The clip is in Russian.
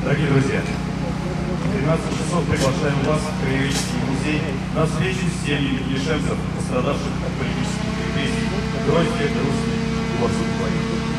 Дорогие друзья, в 13 часов приглашаем вас в Краеведческий музей на встречу с семьями лишенцев, пострадавших от политических репрессий. Грозья, грустный, город.